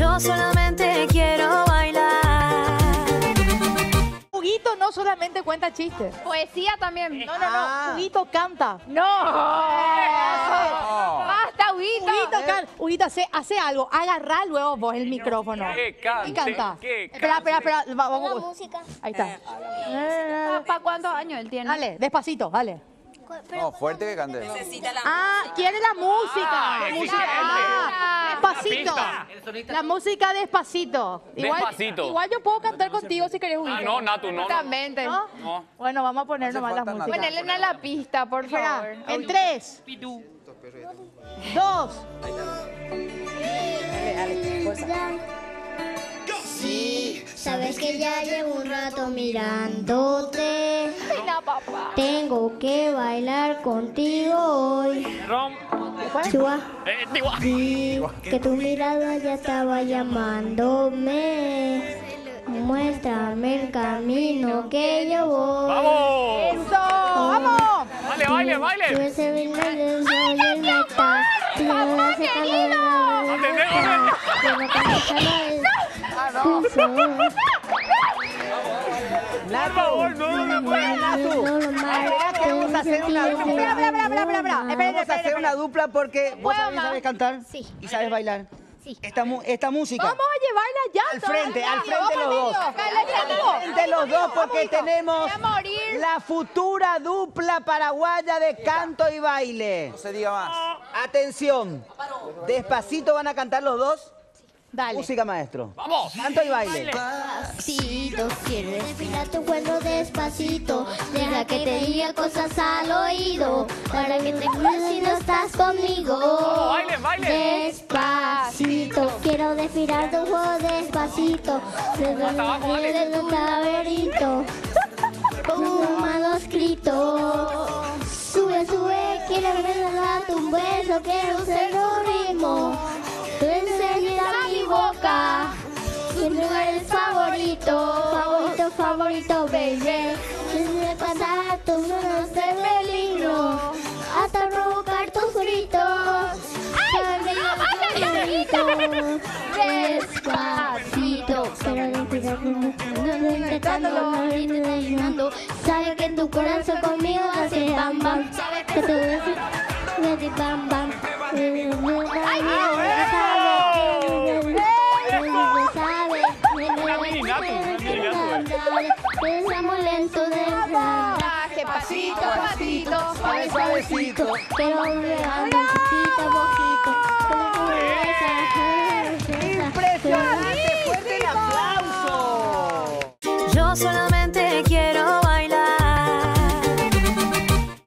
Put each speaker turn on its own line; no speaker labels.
Yo solamente quiero bailar.
Huguito no solamente cuenta chistes.
Poesía también.
No. Huguito canta.
No. Basta, Huguito.
Huguito, hace algo. Agarrá luego vos el micrófono. Y canta. Espera. Vamos.
Música.
Ahí está.
¿Para cuántos años él tiene?
Dale, despacito, dale.
No, fuerte que cante.
Quiere la música. Despacito. La música despacito.
Despacito.
Igual yo puedo cantar contigo si querés, Huguito.
Ah, no, Natu, no.
Exactamente.
¿No?
No.
Bueno, vamos a poner nomás la
falta
música.
Ponele una la pista, por favor.
Espera, en 3, 2.
Sí, sabes que ya llevo un rato mirándote.
Mira, papá.
Tengo que bailar contigo hoy.
Rom.
Chua,
Tigua.
vi que tu mirada ya estaba llamándome. Muéstrame el camino que yo voy.
¡Vamos!
¡Eso! ¡Vamos!
¡Vale, baile, baile!
¡Papá,
querido! Por favor, no me puedas.
Vamos a hacer una dupla.
Espera.
Vamos a hacer una dupla porque vos también sabes cantar
Sí.
y sabes bailar.
Sí.
Esta música.
Vamos a llevarla ya.
Al frente los dos. Al frente los dos porque tenemos la futura dupla paraguaya de canto y baile. No se diga más. Atención. Despacito van a cantar los dos.
Dale.
Música, maestro.
¡Vamos!
Canto y baile.
Despacito, quiero desfilar tu cuerpo despacito. Deja que te diga cosas al oído. Para que te cuides si no estás conmigo.
¡Bailen, bailen!
Despacito, quiero desfilar tu juego despacito.
abajo, dale.
Desde tu laberinto. Un manuscrito. Sube, quiero regalarte un beso. Quiero ser un ritmo. Tú enseñas mi boca. Tu lugar es favorito, baby. Desde pasar tus manos de peligro. Hasta provocar tus gritos. Despacito. Pero sabe que tu corazón conmigo hace bam bam. Sabe que tú haces bam bam. Pensamos lento de pasito, suavecito. Pero regando poquito.
Impresionante, fuerte el aplauso.
Yo solamente quiero